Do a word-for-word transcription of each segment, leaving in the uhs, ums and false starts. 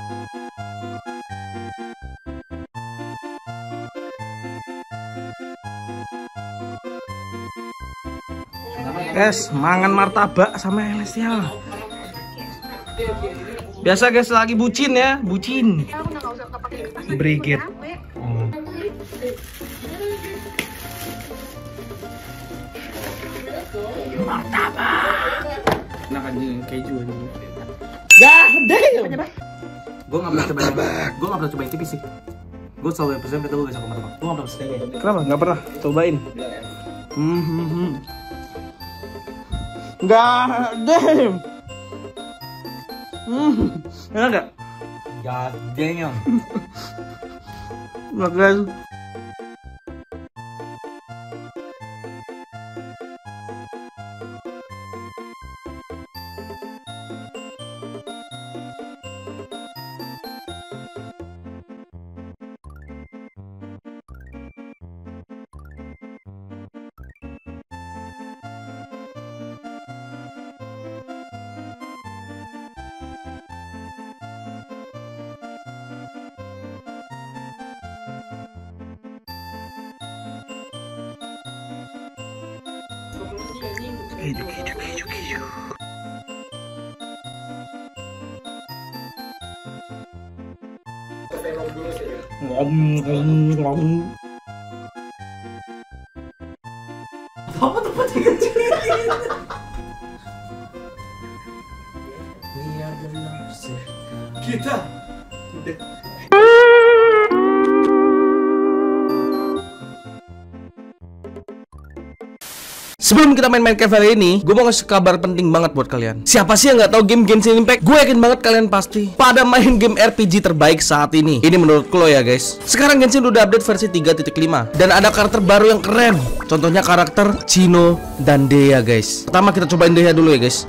Guys, mangan martabak sama Elestial. Biasa guys, lagi bucin ya, bucin. Brigit. Oh. Martabak. Enak aja keju aja. Gak deh. Gue gak pernah cobain, gue gak pernah cobain tipis sih. Gue selalu yang persen ketemu gak sama martabak. Gue gak pernah cobain. Kenapa? Gak pernah cobain. Hmm, hmm, hmm. Gak deh. Hmm, enak gak? God damn. Enak guys. Keju, keju, keju, keju. Ngom, ngom, ngom. Apa tempatnya kecil? Kita udah. Sebelum kita main Minecraft hari ini, gue mau ngasih kabar penting banget buat kalian. Siapa sih yang nggak tahu game Genshin Impact? Gue yakin banget kalian pasti pada main game R P G terbaik saat ini. Ini menurut lo ya guys. Sekarang Genshin udah update versi tiga titik lima dan ada karakter baru yang keren. Contohnya karakter Chino dan Dea guys. Pertama kita cobain Dea dulu ya guys.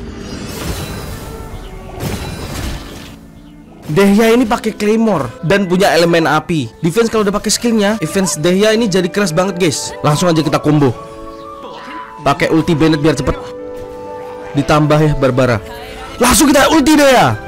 Dehya ini pakai claymore dan punya elemen api. Defense kalau udah pakai skillnya, defense Dehya ini jadi keras banget guys. Langsung aja kita combo. Pakai ulti Bennett biar cepet. Ditambah ya Barbara. Langsung kita ulti deh ya.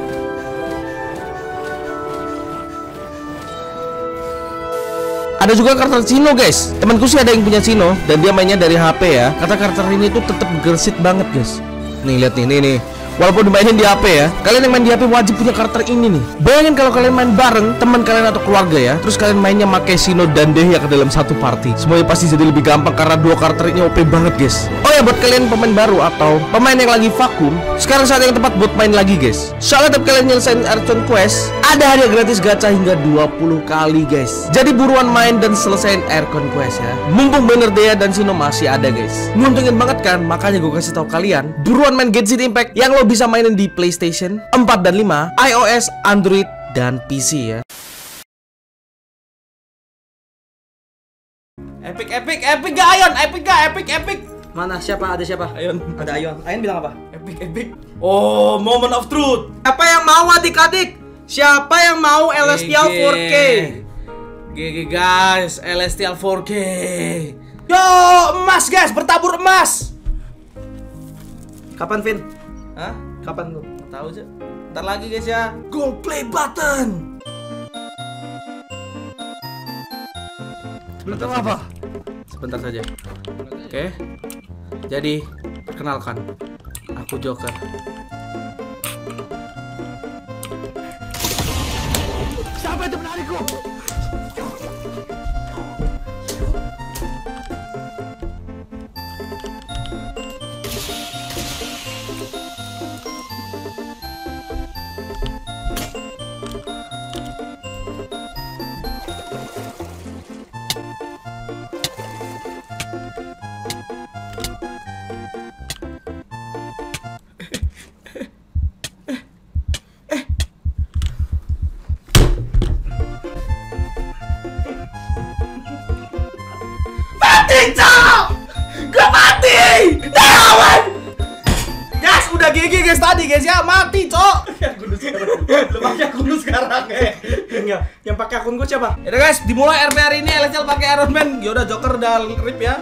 Ada juga karakter Chino guys. Temanku sih ada yang punya Chino dan dia mainnya dari H P ya. Kata karakter ini tuh tetap gersit banget guys. Nih lihat nih, nih nih. Walaupun dimainin di H P ya, kalian yang main di H P wajib punya karakter ini nih. Bayangin kalau kalian main bareng teman kalian atau keluarga ya, terus kalian mainnya pakai Chino dan Dehya ke dalam satu party. Semuanya pasti jadi lebih gampang karena dua karakter ini O P banget guys. Oh ya, buat kalian pemain baru atau pemain yang lagi vakum, sekarang saat yang tepat buat main lagi guys. Soalnya tiap kalian nyelesain Archon Quest, ada hadiah gratis gacha hingga dua puluh kali guys. Jadi buruan main dan selesain Archon Quest ya. Mumpung bener Dehya dan Chino masih ada guys. Nguntungin banget kan, makanya gue kasih tahu kalian, buruan main Genshin Impact yang lo bisa mainin di PlayStation empat dan lima, iOS, Android, dan P C ya. Epic, epic, epic gak Ayon? Epic gak? Epic, epic. Mana? Siapa? Ada siapa? Ayon. Ada Ayon. Ayon bilang apa? Epic, epic. Oh, moment of truth. Siapa yang mau adik-adik? Siapa yang mau Elestial four K? G G guys, Elestial four K. Yo, emas guys, bertabur emas. Kapan, Vin? Hah? Kapan lu? Tahu aja. Ntar lagi guys ya. Gold play button. Sebentar apa? Sebentar saja. Oke. Jadi, perkenalkan, aku Joker. Siapa itu menarikku? Gue mati! Lawan! Guys, udah G G guys tadi guys ya, mati cok. Lu pakai akun lu sekarang ya? Enggak, yang pakai akun gua siapa? Yaudah guys, dimulai R P hari ini Elestial pakai Iron Man. Yaudah Joker udah rip ya.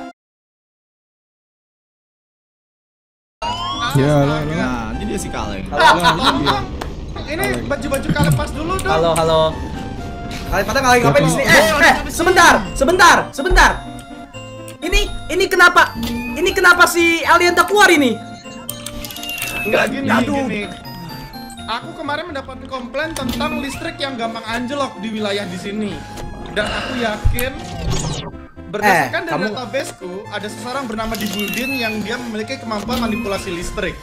Ya, lah, lah. Nah, ini dia si kaleng. Lah, ini dia. Ini baju-baju kalian lepas dulu dong. Halo, halo. Kalian pada lagi ngapain di sini? Eh, eh, sebentar, sebentar, sebentar. Ini, ini kenapa? Ini kenapa si alien tak keluar ini? Enggak gini, gini. Aku kemarin mendapatkan komplain tentang listrik yang gampang anjlok di wilayah di sini. Dan aku yakin berdasarkan Eh, dari kamu- databaseku ada seseorang bernama Dibudin yang dia memiliki kemampuan manipulasi listrik.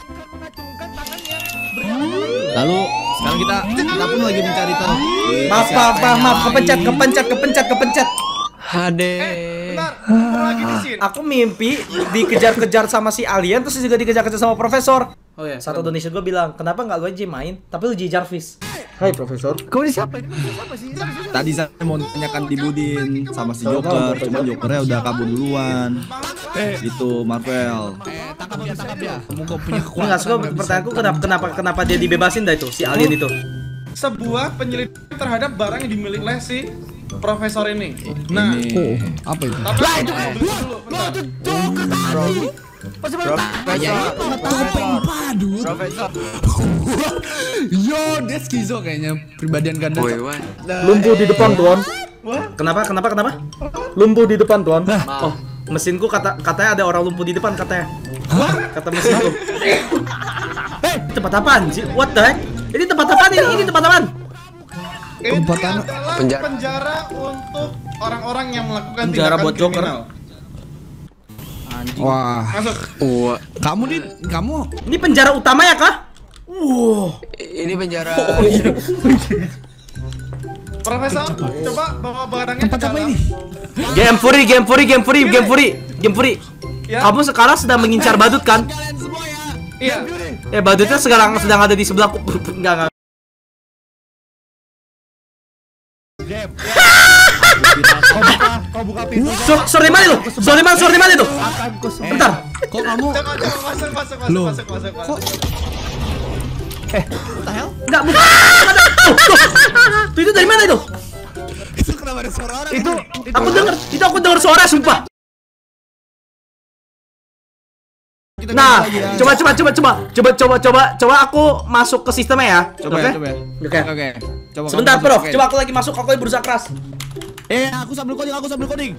Lalu sekarang kita kita pun lagi mencari tahu. Maaf, maaf, maaf, maaf, kepencet, kepencet, kepencet, kepencet. Hade. Eh, bentar, aku lagi di sini. Aku mimpi dikejar-kejar sama si alien terus juga dikejar-kejar sama profesor. Oh ya, Satu Indonesia gue bilang, kenapa nggak lu aja main, tapi lu jadi Jarvis. Hai Profesor. Kau ini siapa? Ini siapa sih? Tadi saya mau tanyakan di Budin sama si Joker, cuma Jokernya udah kabur duluan. Eh, itu Marvel. Eh, tangkap ya, tangkap ya. Kamu kok punya Gue kekuatan. nggak suka pertanyaanku kenapa kenapa kenapa dia dibebasin dah itu si alien itu. Sebuah penyelidikan terhadap barang yang dimiliki oleh si profesor ini. Nah, Ini apa itu? tapi lah itu dulu, bentar. Yo, dia skizo kayaknya, pribadian ganda. Lumpuh di depan tuan. Kenapa kenapa kenapa? Lumpuh di depan tuan. Oh, mesinku kata katanya ada orang lumpuh di depan katanya. Kata mesinku. Eh, tempat apaan sih? What the heck? Ini tempat apaan ini? Ini tempat apaan? Ini Tempat adalah anak- penjara. penjara untuk orang-orang yang melakukan Penjara tindakan buat Joker. kriminal. Wah, Masuk. kamu di kamu Ini penjara utama ya kah? Wow. Ini penjara. Profesor, coba bawa barangnya tempat ke apa dalam. ini? Game Fury, Game Fury, Game Fury, Game Fury, Game Fury. Ya. Kamu sekarang sedang mengincar badut kan? Kalian semua ya. Iya. Eh, badutnya sekarang sedang ada di sebelahku. Enggak, enggak. Kau buka, kau buka pintu. So, sorry mana itu? Sorry mana? Sorry mana itu? Bentar. Kok kamu? Coba, coba masuk, masuk, masuk, Loh. masuk, masuk, masuk. Kok? Enggak, bukan. Ada. Tuh, tuh. Tuh, itu dari mana itu? Itu kenapa ada suara orang? Itu aku dengar, itu aku dengar suara sumpah. Kita Nah, ganti lagi ya. coba coba coba coba coba coba coba coba aku masuk ke sistemnya ya. Coba Oke? ya, coba ya. Oke. Oke. Coba. Sebentar, kamu Prof. masuk, oke. Coba aku lagi masuk, aku lagi berusaha keras. Eh, aku sambil coding, aku sambil coding.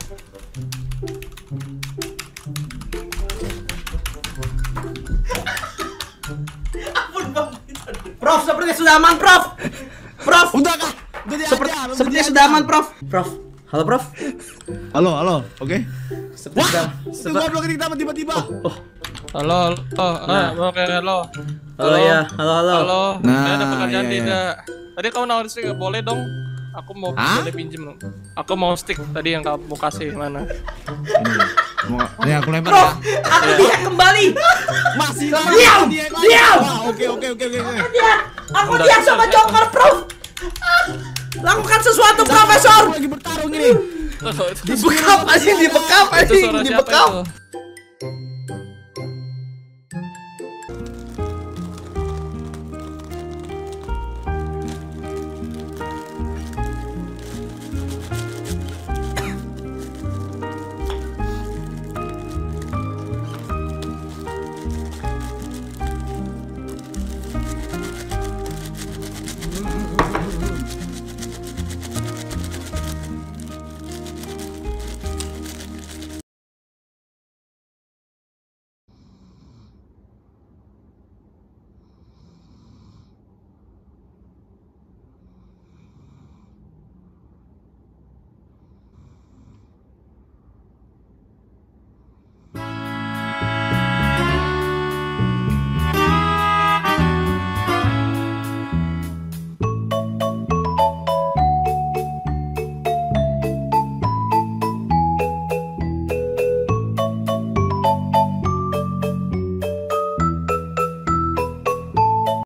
Prof, sepertinya sudah aman, Prof. Prof. Udah kah? Udah diajar, Seperti, udah sepertinya diajar. sudah aman, Prof. Prof. Halo, Prof. Halo, halo. Oke. Seperti sudah. Itu Seperti, goblok ini kenapa tiba-tiba? oh, Halo, halo, Nah. ah, oke, halo. halo ya, halo halo. Halo, Nah, nah, ada pekerjaan iya, iya. tidak? Tadi kamu nawarin stick, nggak boleh dong. Aku mau Hah? boleh pinjem dong. Aku mau stick tadi yang kamu kasih mana? Mau- Nih aku lempar Prof, ya. aku dia kembali. Masih Diam, diam. Oke, oke, oke, oke. oke. Dia, aku Udah, dia udah, sama udah. Joker, Prof. Ah, lakukan sesuatu, Profesor. Aku lagi bertarung ini. Itu, itu, Dibekap, anjing, dibekap, itu anjing, suara siapa dibekap. itu?